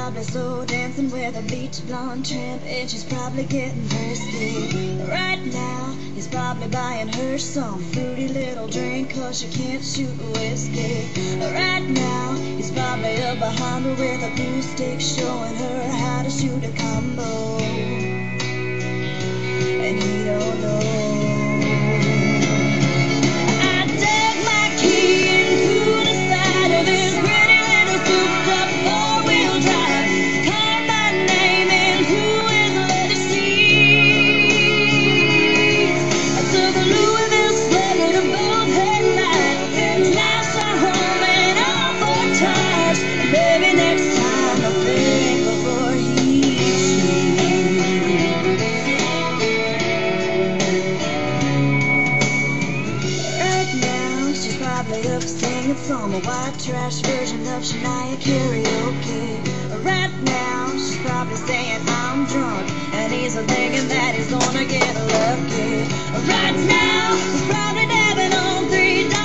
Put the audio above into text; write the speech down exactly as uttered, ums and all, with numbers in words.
probably slow dancing with a beach blonde tramp, and she's probably getting thirsty. Right now, he's probably buying her some fruity little drink, cause she can't shoot whiskey. Right now, he's probably up behind her with a glue stick, showing her how to shoot a combo. And he don't know. From a white trash version of Shania karaoke. Right now, she's probably saying I'm drunk, and he's thinking that he's gonna get lucky. Right now, he's probably dabbing on three dollars.